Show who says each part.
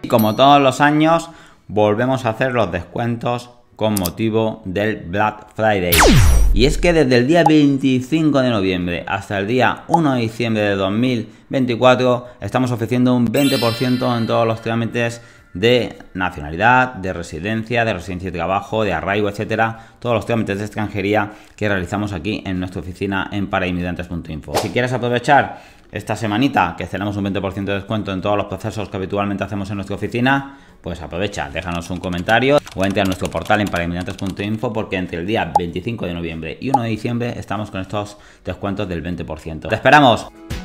Speaker 1: Como todos los años, volvemos a hacer los descuentos con motivo del Black Friday. Y es que desde el día 25 de noviembre hasta el día 1 de diciembre de 2024 estamos ofreciendo un 20% en todos los trámites de nacionalidad, de residencia y trabajo, de arraigo, etcétera, todos los trámites de extranjería que realizamos aquí en nuestra oficina en parainmigrantes.info. Si quieres aprovechar esta semanita que tenemos un 20% de descuento en todos los procesos que habitualmente hacemos en nuestra oficina, pues aprovecha, déjanos un comentario o entra a nuestro portal en parainmigrantes.info, porque entre el día 25 de noviembre y 1 de diciembre estamos con estos descuentos del 20%. ¡Te esperamos!